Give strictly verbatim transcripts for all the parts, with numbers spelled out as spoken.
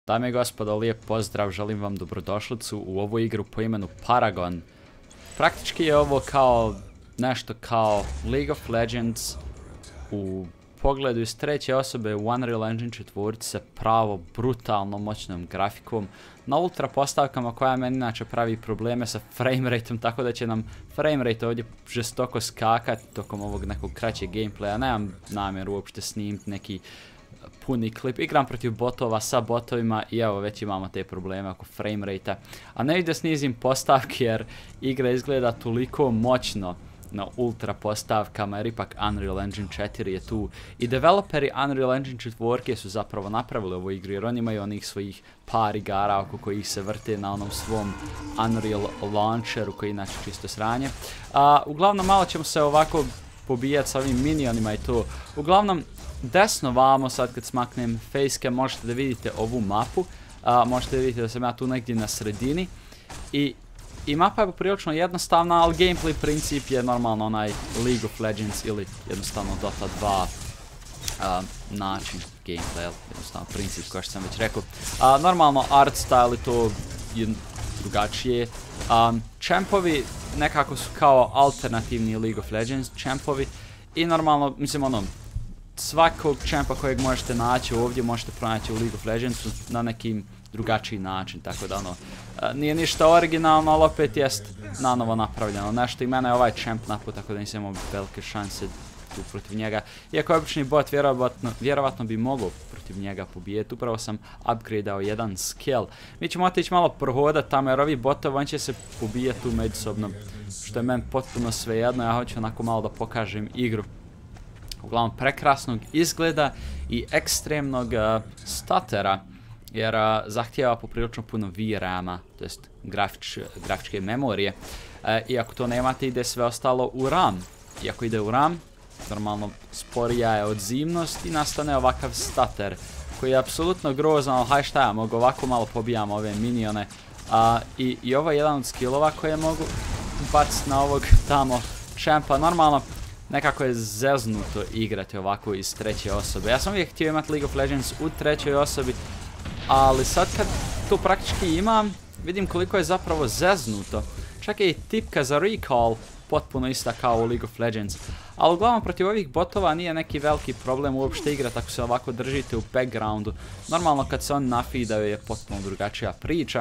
Dame i gospodo, lijep pozdrav, želim vam dobrodošlicu u ovu igru po imenu Paragon. Praktički je ovo kao nešto kao League of Legends u pogledu iz treće osobe u Unreal Engine četiri sa pravo brutalno moćnom grafikom na ultra postavkama koja meni inače pravi probleme sa framerateom, tako da će nam framerate ovdje žestoko skakati tokom ovog nekog kraćeg gameplaya. Nemam namjeru uopšte snimiti neki puni klip, igram protiv botova sa botovima i evo već imamo te probleme oko framerate-a. A ne da snizim postavke jer igra izgleda toliko moćno na ultra postavkama jer ipak Unreal Engine četiri je tu i developeri Unreal Engine četiri su zapravo napravili ovu igru jer oni imaju onih svojih par igara oko kojih se vrte na onom svom Unreal Launcheru koji je inače čisto sranje. A, uglavnom malo ćemo se ovako pobijati sa ovim minionima i to. Uglavnom desno vamo sad kad smaknem facecam možete da vidite ovu mapu, a, možete da vidite da sam ja tu negdje na sredini i I mapa je poprilično jednostavna, ali gameplay princip je normalno onaj League of Legends ili jednostavno Dota dva uh, način gameplay, jednostavno princip kao što sam već rekao. Uh, normalno art style i to je drugačije. Um, champovi nekako su kao alternativni League of Legends champovi i normalno, mislim ono, svakog champa kojeg možete naći ovdje možete pronaći u League of Legendsu na nekim drugačiji način, tako da ono, nije ništa originalno, ali opet jest nanovo napravljeno nešto i mene je ovaj champ naput, tako da nisam imao velike šanse tu protiv njega. Iako obični bot vjerovatno, vjerovatno bi mogao protiv njega pobijeti, upravo sam upgradeao jedan skill. Mi ćemo otići malo prohodat tamo jer ovi botovi, on će se pobijati tu međusobno, što je meni potpuno svejedno, ja hoću onako malo da pokažem igru. Uglavnom prekrasnog izgleda i ekstremnog uh, statera, jer uh, zahtijeva poprilično puno V RAM-a, to jest grafič, grafičke memorije. E, iako to nemate, ide sve ostalo u RAM. Iako ide u RAM, normalno sporija je odzivnost i nastane ovakav stater, koji je apsolutno grozan, ali haj šta ja mogu, ovako malo pobijam ove minione. A, i, I ovo je jedan od skillova koje mogu baciti na ovog tamo champa. Normalno, nekako je zeznuto igrati ovako iz treće osobe. Ja sam uvijek htio imati League of Legends u trećoj osobi, ali sad kad to praktički imam, vidim koliko je zapravo zeznuto. Čak je i tipka za recall potpuno ista kao u League of Legends. Ali uglavnom protiv ovih botova nije neki veliki problem uopšte igrati ako se ovako držite u backgroundu. Normalno kad se on nafidaju je potpuno drugačija priča,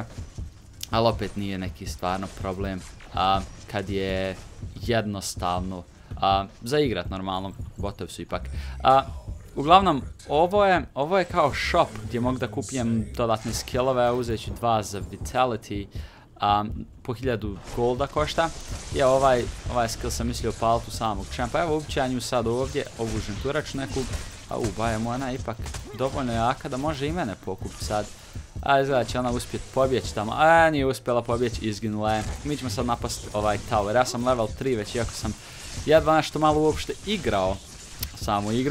ali opet nije neki stvarno problem a, kad je jednostavno a, za igrat normalno, botovi su ipak. A, Uglavnom, ovo je, ovo je kao shop gdje mogu da kupijem dodatne skillove, uzet ću dva za Vitality, um, po hiljadu golda košta. I ovaj, ovaj skill sam mislio paliti u samog champa. Evo uopće nju sad ovdje, ovu ženturaču neku, a u bajem ona ipak dovoljno jaka da može i mene pokupiti sad. A izgleda će ona uspjeti pobjeći tamo, a nije uspjela pobjeći, izginula je. Mi ćemo sad napasti ovaj tower, ja sam level tri već iako sam jedva nešto malo uopšte igrao samu igru.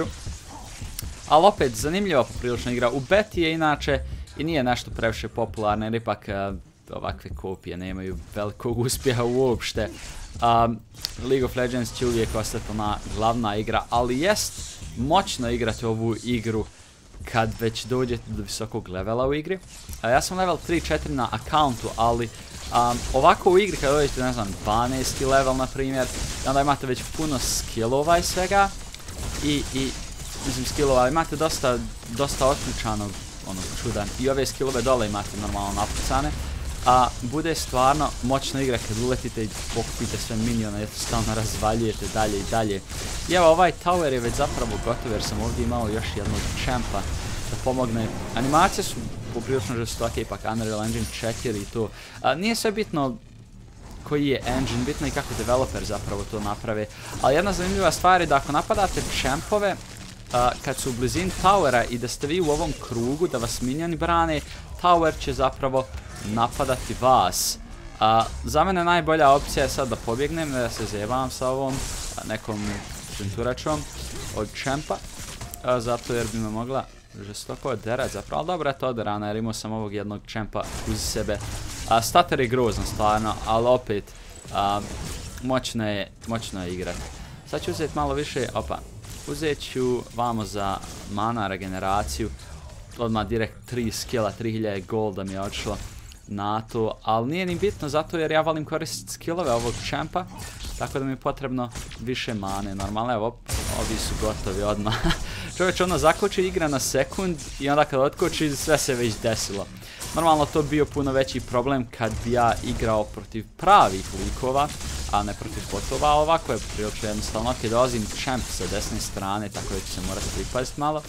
Ali opet, zanimljiva poprilična igra. U beti je inače i nije nešto previše popularno jer ipak uh, ovakve kopije nemaju velikog uspjeha uopšte. Um, League of Legends će uvijek ostati ona glavna igra, ali jest moćno igrati ovu igru kad već dođete do visokog levela u igri. Uh, ja sam level tri četiri na accountu, ali um, ovako u igri kad dođete, ne znam, dvanaesti level na primjer, onda imate već puno skillova i svega i, i mislim skillova, ali imate dosta, dosta otključanog onog čudan i ove skillove dole imate normalno napucane, a bude stvarno moćno igra kad uletite i pokupite sve minione, jednostavno razvaljujete dalje i dalje. I evo ovaj tower je već zapravo gotov jer sam ovdje imao još jednog champa da pomogne. Animacije su poprilično žestoke, ipak Unreal Engine četiri i to. A, nije sve bitno koji je engine, bitno i kako developer zapravo to naprave, ali jedna zanimljiva stvar je da ako napadate champove, Uh, kad su u blizini towera i da ste vi u ovom krugu, da vas minioni brane, tower će zapravo napadati vas. Uh, za mene najbolja opcija je sad da pobjegnem, da se zajebavam sa ovom uh, nekom ženturačom od champa, uh, zato jer bi me mogla žestoko oderat zapravo, ali dobro je to oderana jer imao sam ovog jednog champa uz sebe. Uh, stater je grozan stvarno, ali opet uh, moćno je, moćno je igrati. Sad ću uzeti malo više, opa. Uzet ću vamo za mana regeneraciju odmah direkt tri skilla, tri hiljade golda mi je odšlo na to, ali nije ni bitno zato jer ja volim koristiti skillove ovog champa, tako da mi je potrebno više mane. Normalno, evo, ovi su gotovi odmah. Čovječ ono zakoči, igra na sekund i onda kad otkoči sve se već desilo. Normalno to bio puno veći problem kad bi ja igrao protiv pravih likova, a ne protiv botova. Ovako je prilično jednostavno. Ok, dolazim champ sa desne strane, tako da ću se morati pripaziti malo.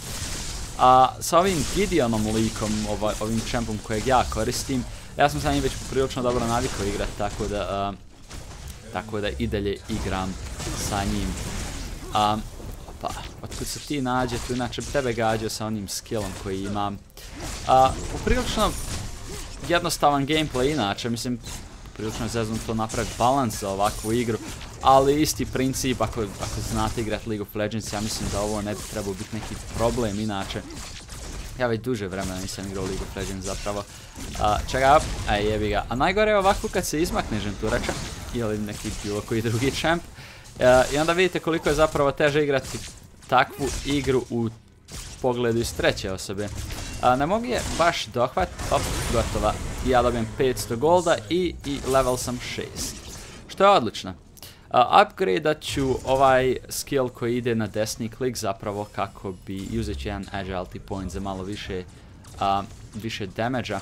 A sa ovim Gideonom likom, ovaj, ovim champom kojeg ja koristim, ja sam sa njim već prilično dobro navikao igrati, tako da, uh, tako da i dalje igram sa njim. Um, opa, otkud se ti nađe, tu inače tebe gađao sa onim skillom koji imam. Uh, prilično jednostavan gameplay inače, mislim, prilično je zeznuto napraviti balans za ovakvu igru, ali isti princip, ako, ako znate igrati League of Legends, ja mislim da ovo ne bi trebao biti neki problem inače. Ja već duže vremena nisam igrao League of Legends zapravo. Uh, čega, aj jebi ga. A najgore je ovako kad se izmakne ženturača, ili neki bilo koji drugi champ, uh, i onda vidite koliko je zapravo teže igrati takvu igru u pogledu iz treće osobe. Uh, ne mogu je baš dohvat, op, gotova. I ja dobijem petsto golda i, i level sam šest. Što je odlično. Uh, upgradeat ću ovaj skill koji ide na desni klik zapravo kako bi uzet ću jedan agility point za malo više, uh, više damage-a.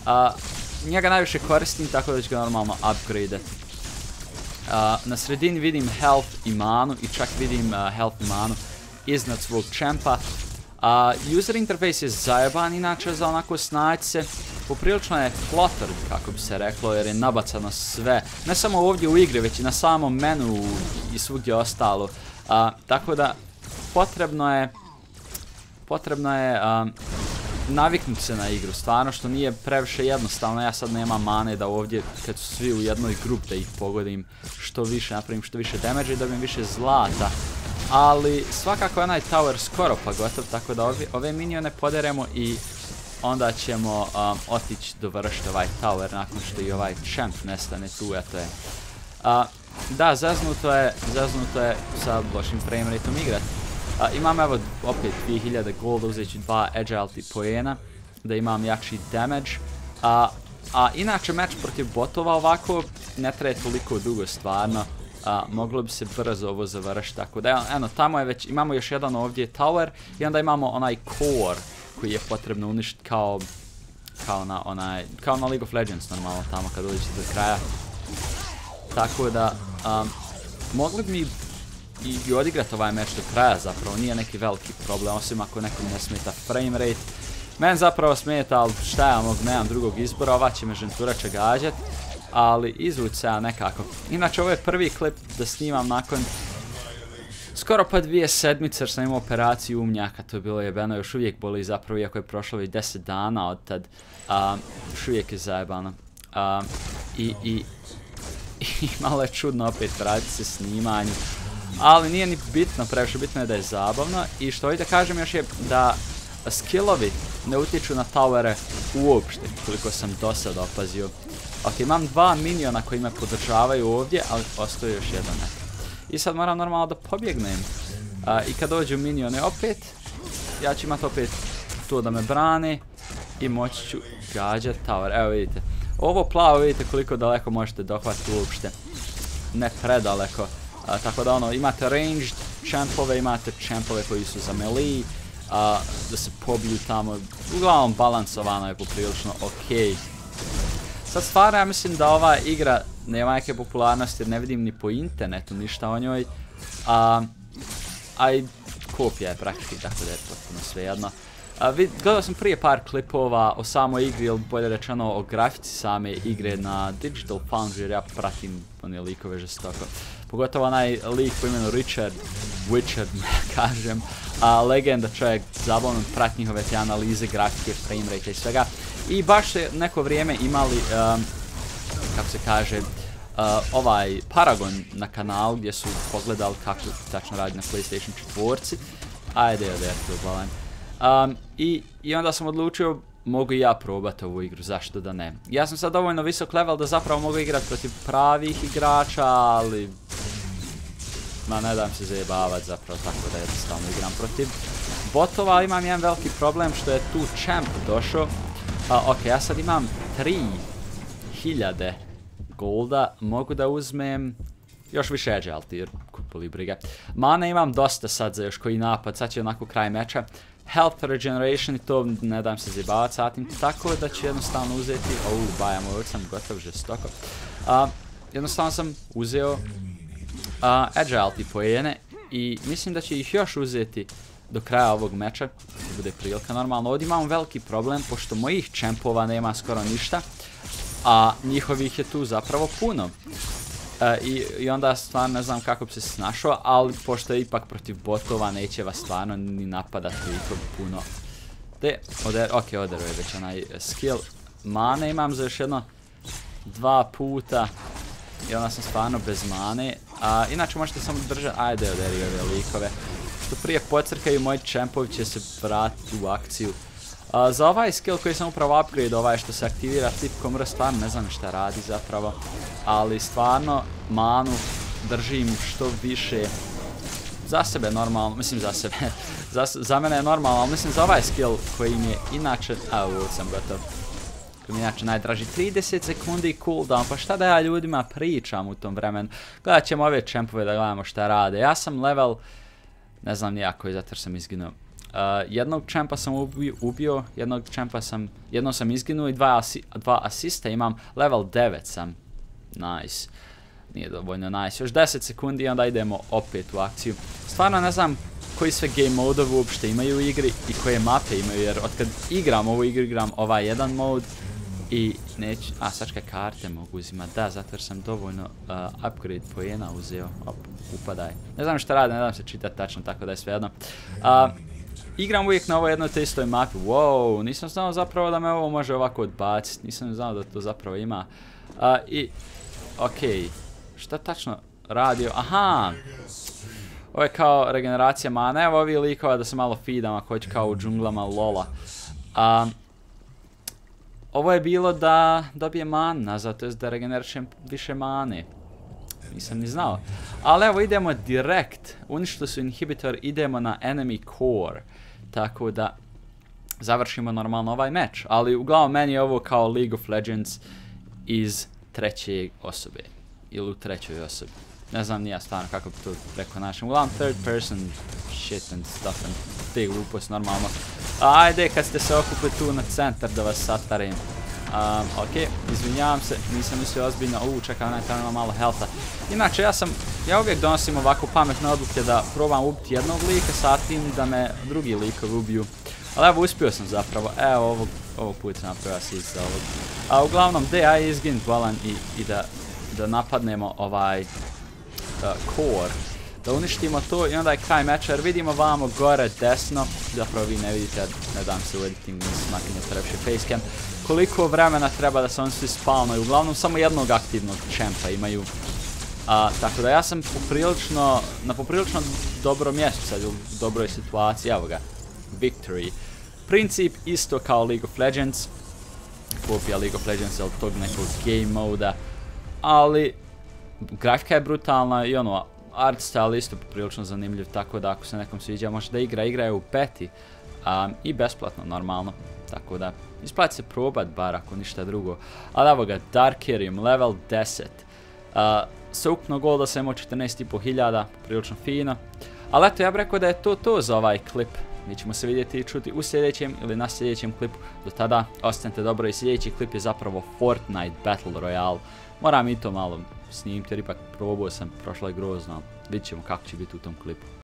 Uh, njega najviše koristim tako da ću ga normalno upgradeat. Uh, na sredini vidim health i manu i čak vidim uh, health i manu iznad svog champa. Uh, user interface je zajeban inače za onako snaći se. Poprilično je cluttered, kako bi se reklo, jer je nabacano sve. Ne samo ovdje u igri, već i na samom menu i svugdje ostalo. Uh, tako da, potrebno je, potrebno je um, naviknuti se na igru, stvarno što nije previše jednostavno. Ja sad nemam mane da ovdje, kad su svi u jednoj grupi, da ih pogodim što više, napravim što više damage i dobijem više zlata. Ali svakako onaj tower skoro pa gotov, tako da ove, ove minione poderemo i onda ćemo um, otići dovršiti ovaj tower nakon što i ovaj champ nestane tu, eto je. Uh, da, zaznuto je, zaznuto je sa lošim frame rateom igrat. Uh, imam evo opet dvije hiljade golda, uzet ću dva agility poena, da imam jakši damage. Uh, a inače meč protiv botova ovako ne traje toliko dugo stvarno. Uh, moglo bi se brzo ovo završiti, tako da eno, tamo je već, imamo još jedan ovdje tower i onda imamo onaj core koji je potrebno uništiti kao, kao na onaj, kao na League of Legends normalno tamo kad dođete do kraja. Tako da, um, mogli bi mi i, i odigrati ovaj meč do kraja zapravo, nije neki veliki problem, osim ako nekom ne smeta frame rate. Men zapravo smeta, ali šta ja mogu, nemam drugog izbora, ova će me ženturača gađat. Ali izvući se ja nekako. Inače ovo je prvi klip da snimam nakon skoro pa dvije sedmice jer sam imao operaciju umnjaka, to je bilo jebeno, još uvijek boli zapravo iako je prošlo i deset dana od tad. Um, još uvijek je zajebano. Um, i, i, I malo je čudno opet vratiti se snimanju. Ali nije ni bitno, previše bitno je da je zabavno. I što ovdje kažem još je da skillovi ne utječu na towere uopšte, koliko sam do sada opazio. Ok, imam dva miniona koji me podržavaju ovdje, ali ostaje još jedan. I sad moram normalno da pobjegnem. Uh, I kad dođu minione opet, ja ću imati opet to da me brane i moći ću gađati tower. Evo vidite, ovo plavo vidite koliko daleko možete dohvatiti uopšte. Ne predaleko. Uh, tako da ono, imate ranged champove, imate champove koji su za melee. Uh, da se pobiju tamo. Uglavnom balansovano je poprilično ok. Sad stvarno ja mislim da ova igra nema neke popularnosti jer ne vidim ni po internetu ništa o njoj. A, a i kopija je praktički, tako da je potpuno svejedno. Gledao sam prije par klipova o samoj igri, ili bolje rečeno o grafici same igre na Digital Foundry jer ja pratim one likove žestoko. Pogotovo onaj lik po imenu Richard Witcher, kažem. A, legenda čovjek, zabavno prati njihove te analize, grafike, frame rate i svega. I baš se neko vrijeme imali, um, kako se kaže, uh, ovaj Paragon na kanalu gdje su pogledali kako tačno radi na PlayStation četvorci. Ajde, ajde, to je balan. Um, i, I onda sam odlučio, mogu i ja probati ovu igru, zašto da ne. Ja sam sad dovoljno visok level da zapravo mogu igrati protiv pravih igrača, ali ma ne dam se zajebavat zapravo, tako da jednostavno igram protiv botova, ali imam jedan veliki problem što je tu champ došao. Ok, ja sad imam tri hiljade golda, mogu da uzmem još više agile tier, kupili briga. Mana imam dosta sad za još koji napad, sad će onako kraj meča. Health regeneration i to ne dam se zjebavati satim, tako da ću jednostavno uzeti, ouu, bajam, ovo sam gotov žestoko. Uh, jednostavno sam uzeo uh, agile ti pojene i mislim da će ih još uzeti do kraja ovog meča, da bude prilika normalno. Ovdje imamo veliki problem, pošto mojih čempova nema skoro ništa, a njihovih je tu zapravo puno. Uh, i, I onda stvarno ne znam kako bi se snašao, ali pošto je ipak protiv botova, neće vas stvarno ni napadati toliko puno. Te, oder, ok, odero je već onaj skill. Mane imam za još jedno dva puta i onda sam stvarno bez mane. Uh, inače možete samo držati, ajde oderio ove likove. Što prije pocrkaju, moji čempovi će se vratiti u akciju. Uh, za ovaj skill koji sam upravo upgrade, ovaj što se aktivira tipkom R, stvarno ne znam šta radi zapravo. Ali stvarno manu držim što više za sebe normalno, mislim za sebe, za, za mene je normalno, ali mislim za ovaj skill koji mi je inače, a ovo sam gotov, koji mi je inače najdraži, trideset sekundi cooldown, pa šta da ja ljudima pričam u tom vremenu, gledat ćemo ove čempove da gledamo šta rade, ja sam level, ne znam nijako, zato jer sam izginuo. Uh, jednog čempa sam ubio, ubio, jednog čempa sam, jedno sam izginuo i dva, asi, dva asista imam, level devet sam. Nice. Nije dovoljno nice. Još deset sekundi i onda idemo opet u akciju. Stvarno ne znam koji sve game mode uopšte imaju u igri i koje mape imaju, jer otkad igram ovu igru, igram ovaj jedan mod i neću... A, sačka karte mogu uzimati, da, zato jer sam dovoljno uh, upgrade pojena uzeo. Op, upadaj. Ne znam šta rade, ne znam se čitati tačno, tako da je svejedno. Uh, Igram uvijek na ovoj jednoj te istoj mapi. Wow, nisam znao zapravo da me ovo može ovako odbaciti. Nisam znao da to zapravo ima. Uh, I... Okej. Okay. Šta tačno radio? Aha! Ovo je kao regeneracija mana. Evo ovi likova da se malo feedam ako hoće kao u džunglama lola. Um, ovo je bilo da dobije man nazad, to je da regenerišem više mane. Nisam ni znao. Ali evo idemo direkt. Uništili su inhibitor, idemo na enemy core. Tako da završimo normalno ovaj meč. Ali uglavnom meni je ovo kao League of Legends iz treće osobe. Ili u trećoj osobi. Ne znam nija stvarno kako bi to rekao našem. Uglavnom third person shit and stuff and te glupost normalno. Ajde kad ste se okupili tu na centar da vas satarim. Um, ok, izvinjavam se, nisam mislio ozbiljno, uuu čekaj, onaj tamo ima malo healtha. Inače ja sam, ja uvijek donosim ovako pametne odluke da probam ubiti jednog lika, sa tim da me drugi likovi ubiju. Ali evo uspio sam zapravo, evo ovog, ovog puta sam napravio assist za ovog. A uglavnom, de, aj izgin Dvolan i, i da, da napadnemo ovaj uh, core. Da uništimo to i onda je kraj meča jer vidimo vamo gore desno, zapravo vi ne vidite, ne dam se u editingu, nisam nakinio previše facecam, koliko vremena treba da se oni svi spawnaju, uglavnom samo jednog aktivnog čempa imaju. A, tako da ja sam poprilično, na poprilično dobro mjestu sad u dobroj situaciji, evo ga, victory. Princip isto kao League of Legends, kopija League of Legends ili tog nekog game moda, ali grafika je brutalna i ono, art style isto poprilično zanimljiv, tako da ako se nekom sviđa može da igra, igra je u peti um, i besplatno normalno, tako da isplati se probat bar ako ništa drugo. Ali evo ga, Darkerium, level deset, uh, sa ukupno golda sam imao četrnaest i pol hiljada, prilično fino, ali eto ja bih rekao da je to to za ovaj klip. Mi ćemo se vidjeti i čuti u sljedećem ili na sljedećem klipu. Do tada, ostanite dobro i sljedeći klip je zapravo Fortnite Battle Royale. Moram i to malo snimiti jer ipak probao sam, prošlo je grozno. Vidjet ćemo kako će biti u tom klipu.